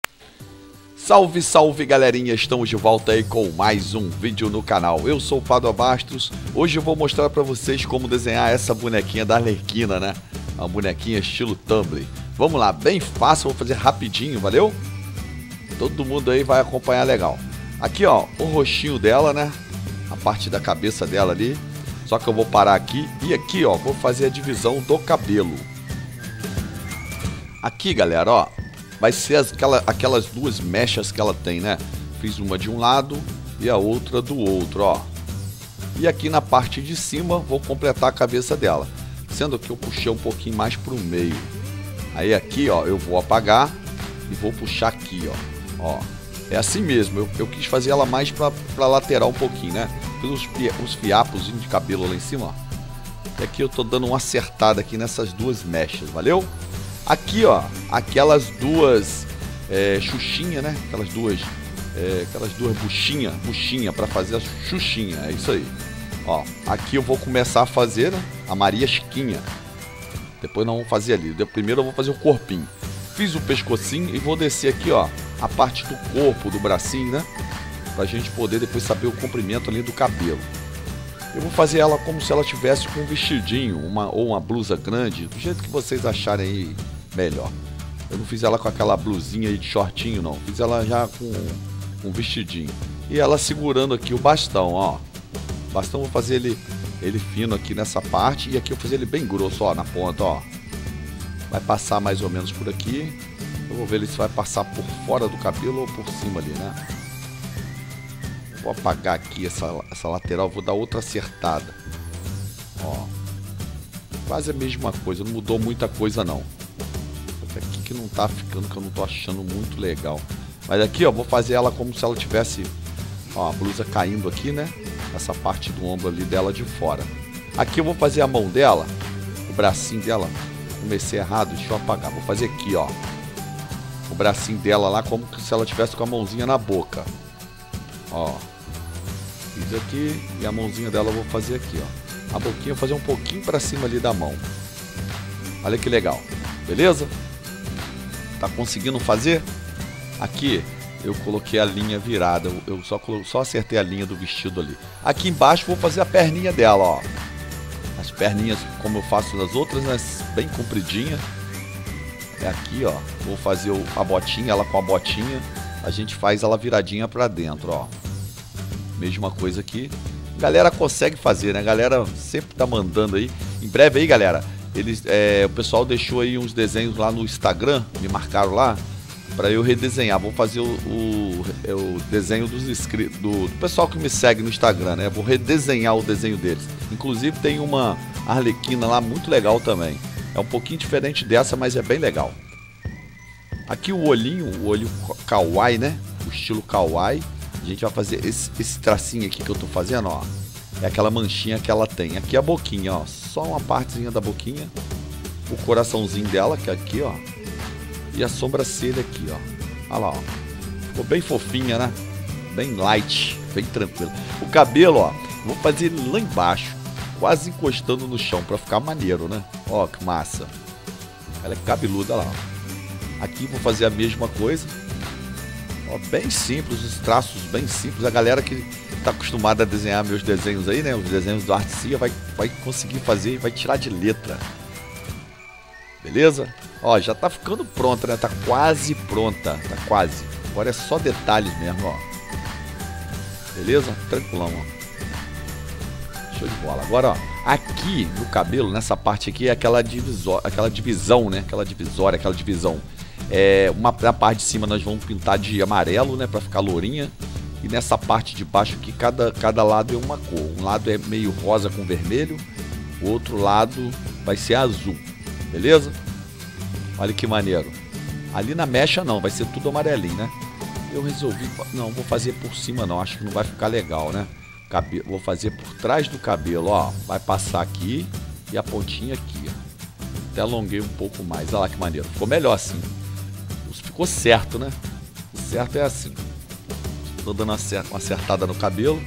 Salve, salve galerinha, estamos de volta aí com mais um vídeo no canal. Eu sou o Pádua Bastos, hoje eu vou mostrar pra vocês como desenhar essa bonequinha da Arlequina, né? Uma bonequinha estilo Tumblr. Vamos lá, bem fácil, vou fazer rapidinho, valeu? Todo mundo aí vai acompanhar legal. Aqui ó, o rostinho dela, né? A parte da cabeça dela ali. Só que eu vou parar aqui e aqui ó, vou fazer a divisão do cabelo. Aqui galera, ó, vai ser aquelas duas mechas que ela tem, né? Fiz uma de um lado e a outra do outro, ó. E aqui na parte de cima vou completar a cabeça dela. Sendo que eu puxei um pouquinho mais pro meio. Aí aqui, ó, eu vou apagar e vou puxar aqui, ó. É assim mesmo, eu quis fazer ela mais pra lateral um pouquinho, né? Fiz uns fiapos de cabelo lá em cima, ó. E aqui eu tô dando uma acertada aqui nessas duas mechas, valeu? Aqui, ó, aquelas duas xuxinha, né? Aquelas duas buchinha para fazer a xuxinha, é isso aí. Ó, aqui eu vou começar a fazer, né, a Maria Chiquinha. Depois nós vamos fazer ali. Primeiro eu vou fazer o corpinho. Fiz o pescocinho e vou descer aqui, ó, a parte do corpo, do bracinho, né? Pra gente poder depois saber o comprimento ali do cabelo. Eu vou fazer ela como se ela tivesse com um vestidinho, ou uma blusa grande, do jeito que vocês acharem aí melhor. Eu não fiz ela com aquela blusinha aí de shortinho, não. Fiz ela já com um vestidinho. E ela segurando aqui o bastão, ó. O bastão eu vou fazer ele fino aqui nessa parte. E aqui eu vou fazer ele bem grosso, ó, na ponta, ó. Vai passar mais ou menos por aqui. Eu vou ver se vai passar por fora do cabelo ou por cima ali, né? Vou apagar aqui essa lateral, vou dar outra acertada. Ó. Quase a mesma coisa, não mudou muita coisa não. Aqui que não tá ficando, que eu não tô achando muito legal. Mas aqui, ó, vou fazer ela como se ela tivesse, ó, a blusa caindo aqui, né? Essa parte do ombro ali dela de fora. Aqui eu vou fazer a mão dela, o bracinho dela. Comecei errado, deixa eu apagar. Vou fazer aqui, ó. O bracinho dela lá como se ela tivesse com a mãozinha na boca. Ó. Fiz aqui e a mãozinha dela eu vou fazer aqui, ó. A boquinha eu vou fazer um pouquinho pra cima ali da mão. Olha que legal. Beleza? Tá conseguindo fazer? Aqui eu coloquei a linha virada. Eu só acertei a linha do vestido ali. Aqui embaixo vou fazer a perninha dela, ó. As perninhas como eu faço nas outras, né? Bem compridinha. É aqui, ó. Vou fazer a botinha, ela com a botinha. A gente faz ela viradinha pra dentro, ó. Mesma coisa aqui. Galera consegue fazer, né? Galera sempre tá mandando aí. Em breve aí, galera, o pessoal deixou aí uns desenhos lá no Instagram. Me marcaram lá pra eu redesenhar. Vou fazer o desenho dos inscritos, do pessoal que me segue no Instagram, né? Vou redesenhar o desenho deles. Inclusive tem uma Arlequina lá muito legal também. É um pouquinho diferente dessa, mas é bem legal. Aqui o olho kawaii, né? O estilo kawaii. A gente vai fazer esse tracinho aqui que eu tô fazendo, ó. É aquela manchinha que ela tem. Aqui a boquinha, ó. Só uma partezinha da boquinha. O coraçãozinho dela, que é aqui, ó. E a sobrancelha aqui, ó. Olha lá, ó. Ficou bem fofinha, né? Bem light, bem tranquilo. O cabelo, ó. Vou fazer ele lá embaixo. Quase encostando no chão, pra ficar maneiro, né? Ó, que massa. Ela é cabeluda, lá, ó. Aqui vou fazer a mesma coisa. Ó, bem simples, os traços bem simples. A galera que tá acostumada a desenhar meus desenhos aí, né? Os desenhos do Artesia vai conseguir fazer e vai tirar de letra. Beleza? Ó, já tá ficando pronta, né? Tá quase pronta. Tá quase. Agora é só detalhes mesmo, ó. Beleza? Tranquilão, ó. Show de bola. Agora, ó, aqui no cabelo, nessa parte aqui, é aquela divisão, né? Aquela divisão. Na parte de cima nós vamos pintar de amarelo, né? Pra ficar lourinha. E nessa parte de baixo aqui, cada lado é uma cor. Um lado é meio rosa com vermelho. O outro lado vai ser azul. Beleza? Olha que maneiro. Ali na mecha não, vai ser tudo amarelinho, né? Eu resolvi... Não, vou fazer por cima não, acho que não vai ficar legal, né? Vou fazer por trás do cabelo, ó. Vai passar aqui e a pontinha aqui, ó. Até alonguei um pouco mais. Olha lá que maneiro. Ficou melhor assim. Ficou certo, né? O certo é assim. Tô dando uma acertada no cabelo.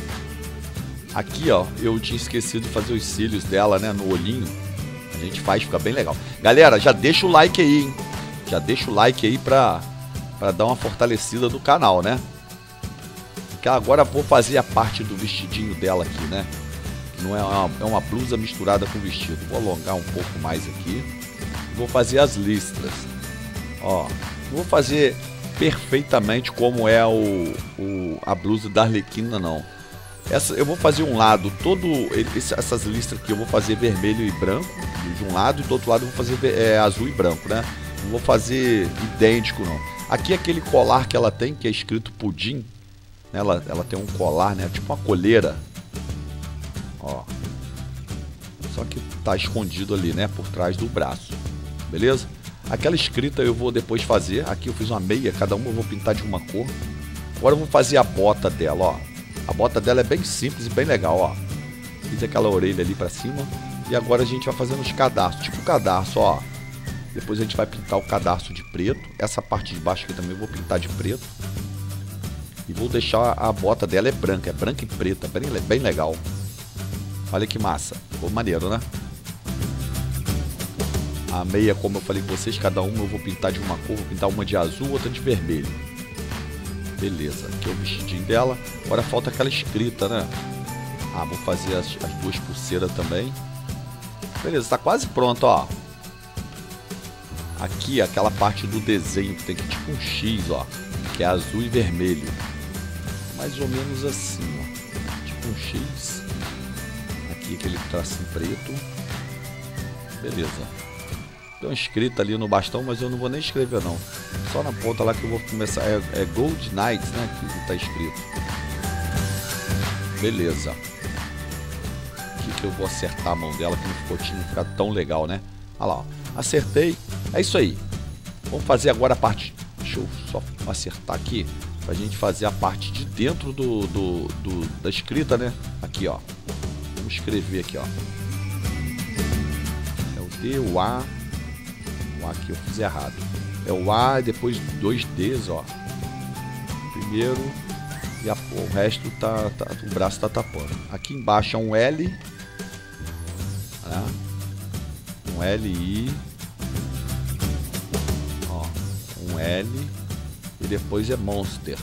Aqui, ó, eu tinha esquecido de fazer os cílios dela, né? No olhinho. A gente faz, fica bem legal. Galera, já deixa o like aí, hein? Já deixa o like aí pra para dar uma fortalecida no canal, né? Que agora vou fazer a parte do vestidinho dela aqui, né? Não é uma blusa misturada com vestido. Vou alongar um pouco mais aqui. Vou fazer as listras. Ó, não vou fazer perfeitamente como é a blusa da Arlequina, não. Eu vou fazer um lado todo, essas listras aqui eu vou fazer vermelho e branco de um lado, e do outro lado eu vou fazer azul e branco, né? Não vou fazer idêntico, não. Aqui aquele colar que ela tem, que é escrito pudim, né? Ela tem um colar, né? Tipo uma coleira. Ó. Só que tá escondido ali, né? Por trás do braço. Beleza? Aquela escrita eu vou depois fazer. Aqui eu fiz uma meia, cada uma eu vou pintar de uma cor. Agora eu vou fazer a bota dela, ó. A bota dela é bem simples e bem legal, ó. Fiz aquela orelha ali pra cima. E agora a gente vai fazendo os cadarços. Tipo o cadarço, ó. Depois a gente vai pintar o cadarço de preto. Essa parte de baixo aqui também eu vou pintar de preto. E vou deixar a bota dela é branca e preta, bem legal. Olha que massa, ficou maneiro, né? A meia, como eu falei com vocês, cada uma eu vou pintar de uma cor. Vou pintar uma de azul, outra de vermelho. Beleza, aqui é o vestidinho dela. Agora falta aquela escrita, né? Ah, vou fazer as duas pulseiras também. Beleza, tá quase pronto, ó. Aqui, aquela parte do desenho que tem aqui, tipo um X, ó. Que é azul e vermelho. Mais ou menos assim, ó. Tipo um X. Aqui aquele tracinho preto. Beleza. Tem uma escrita ali no bastão, mas eu não vou nem escrever não. Só na ponta lá que eu vou começar. É Gold Knights, né? Que tá escrito. Beleza. Aqui que eu vou acertar a mão dela, que não tinha ficado tão legal, né? Olha lá, ó. Acertei. É isso aí. Vamos fazer agora a parte. Deixa eu só acertar aqui. Pra gente fazer a parte de dentro da escrita, né? Aqui, ó. Vamos escrever aqui, ó. É o D, o A. O A aqui eu fiz errado. É o A e depois dois Ds, ó. Primeiro. E o resto o braço tá tapando. Aqui embaixo é um L. Né? Um L, I. Ó. Um L. E depois é Monster.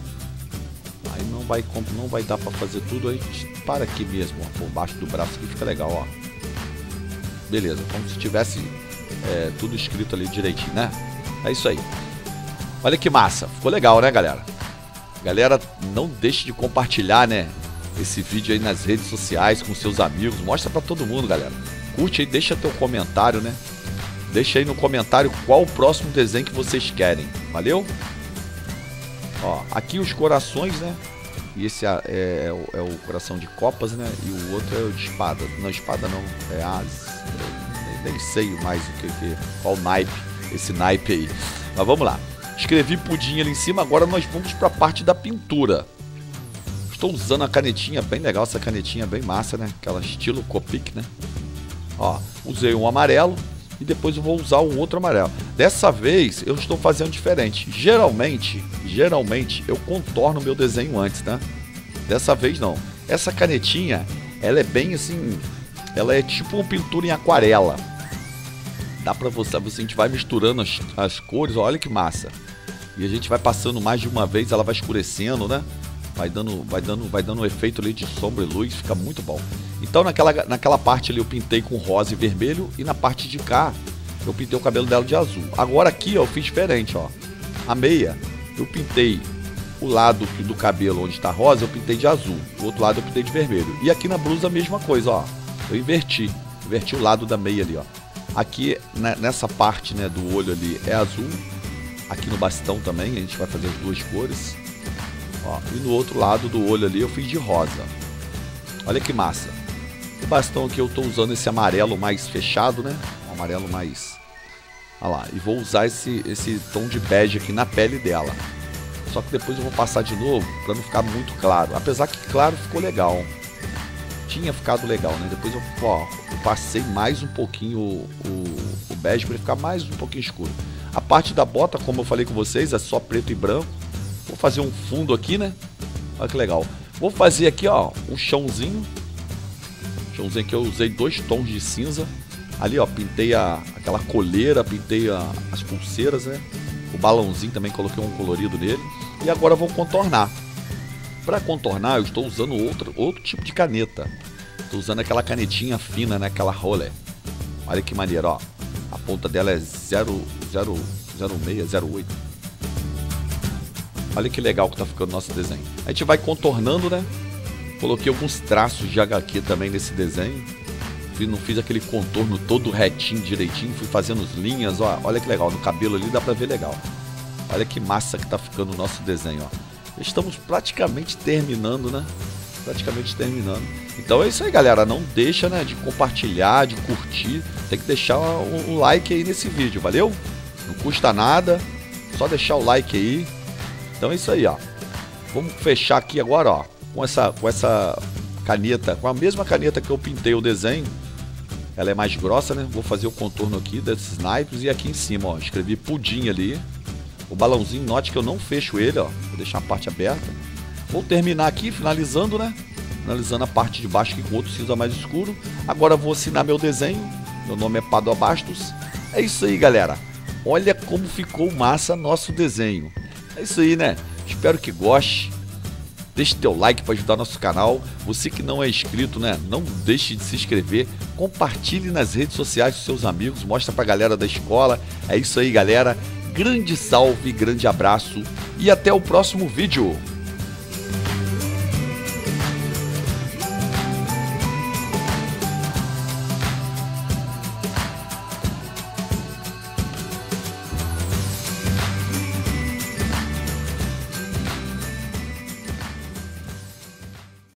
Aí não vai dar pra fazer tudo. A gente para aqui mesmo, ó, por baixo do braço, que fica legal, ó. Beleza, como se tivesse tudo escrito ali direitinho, né? É isso aí. Olha que massa, ficou legal, né, galera? Galera, não deixe de compartilhar, né, esse vídeo aí nas redes sociais com seus amigos. Mostra pra todo mundo, galera. Curte aí, deixa teu comentário, né? Deixa aí no comentário qual o próximo desenho que vocês querem. Valeu? Ó, aqui os corações, né? E esse é o coração de copas, né? E o outro é o de espada. Não, espada não, é as... Nem sei mais qual naipe, esse naipe aí. Mas vamos lá. Escrevi pudim ali em cima, agora nós vamos para a parte da pintura. Estou usando a canetinha, bem legal essa canetinha, bem massa, né? Aquela estilo Copic, né? Ó, usei um amarelo e depois eu vou usar um outro amarelo. Dessa vez eu estou fazendo diferente. Geralmente eu contorno meu desenho antes, né? Dessa vez não. Essa canetinha, ela é bem assim, ela é tipo uma pintura em aquarela. Dá pra a gente vai misturando as cores, olha que massa. E a gente vai passando mais de uma vez, ela vai escurecendo, né? Vai dando um efeito ali de sombra e luz, fica muito bom. Então naquela parte ali eu pintei com rosa e vermelho, e na parte de cá eu pintei o cabelo dela de azul. Agora aqui ó, eu fiz diferente, ó. A meia, eu pintei o lado do cabelo onde está rosa, eu pintei de azul. O outro lado eu pintei de vermelho. E aqui na blusa a mesma coisa, ó. Eu inverti o lado da meia ali, ó. Aqui nessa parte, né, do olho ali é azul. Aqui no bastão também a gente vai fazer as duas cores. Ó, e no outro lado do olho ali eu fiz de rosa. Olha que massa. O bastão aqui eu tô usando esse amarelo mais fechado, né? Um amarelo mais... Olha lá. E vou usar esse tom de bege aqui na pele dela. Só que depois eu vou passar de novo para não ficar muito claro. Apesar que claro ficou legal. Tinha ficado legal, né? Depois eu passei mais um pouquinho o bege para ele ficar mais um pouquinho escuro. A parte da bota, como eu falei com vocês, é só preto e branco. Vou fazer um fundo aqui, né? Olha que legal. Vou fazer aqui, ó, um chãozinho. Chãozinho que eu usei 2 tons de cinza. Ali, ó, pintei aquela coleira, pintei as pulseiras, né? balãozinho também coloquei um colorido nele. E agora eu vou contornar. Para contornar eu estou usando outro tipo de caneta. Estou usando aquela canetinha fina, né? Aquela roller. Olha que maneiro, ó. A ponta dela é 0,0608. Olha que legal que tá ficando o nosso desenho. A gente vai contornando, né? Coloquei alguns traços de HQ também nesse desenho. Não fiz aquele contorno todo retinho, direitinho. Fui fazendo as linhas, ó. Olha que legal. No cabelo ali dá pra ver legal. Olha que massa que tá ficando o nosso desenho, ó. Estamos praticamente terminando, né? Praticamente terminando. Então é isso aí, galera. Não deixa, né, de compartilhar, de curtir. Tem que deixar um like aí nesse vídeo, valeu? Não custa nada. Só deixar o like aí. Então é isso aí, ó. Vamos fechar aqui agora, ó. Com essa caneta, com a mesma caneta que eu pintei o desenho. Ela é mais grossa, né? Vou fazer o contorno aqui desses naipes. E aqui em cima, ó, escrevi pudim ali. O balãozinho, note que eu não fecho ele, ó. Vou deixar a parte aberta. Vou terminar aqui, finalizando, né? Finalizando a parte de baixo aqui com outro cinza mais escuro. Agora vou assinar meu desenho. Meu nome é Pádua Bastos. É isso aí, galera. Olha como ficou massa nosso desenho. É isso aí, né? Espero que goste. Deixe teu like para ajudar nosso canal. Você que não é inscrito, né? Não deixe de se inscrever. Compartilhe nas redes sociais dos seus amigos. Mostra pra galera da escola. É isso aí, galera. Grande salve, grande abraço e até o próximo vídeo.